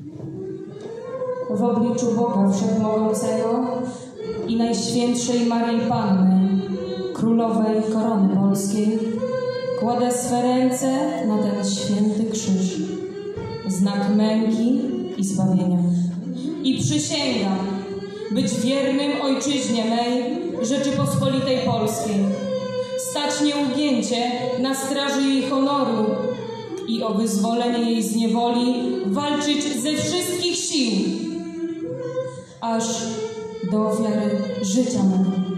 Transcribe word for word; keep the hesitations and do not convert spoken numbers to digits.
W obliczu Boga Wszechmogącego i Najświętszej Maryi Panny, Królowej Korony Polskiej, kładę swe ręce na ten święty krzyż, znak męki i zbawienia. I przysięgam być wiernym ojczyźnie mej, Rzeczypospolitej Polskiej, stać nieugięcie na straży jej honoru i o wyzwolenie jej z niewoli walczyć ze wszystkich sił, aż do ofiary życia mego.